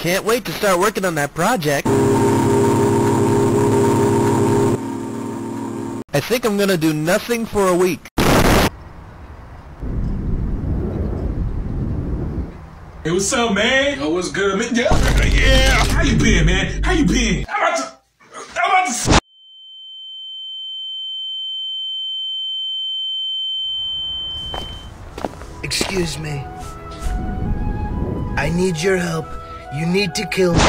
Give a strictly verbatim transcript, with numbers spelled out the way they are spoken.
Can't wait to start working on that project. I think I'm gonna do nothing for a week. Hey, what's up, man? Yo, what's good, man? Yeah, yeah. How you been, man? How you been? I'm about to... I'm about to... Excuse me. I need your help. You need to kill me.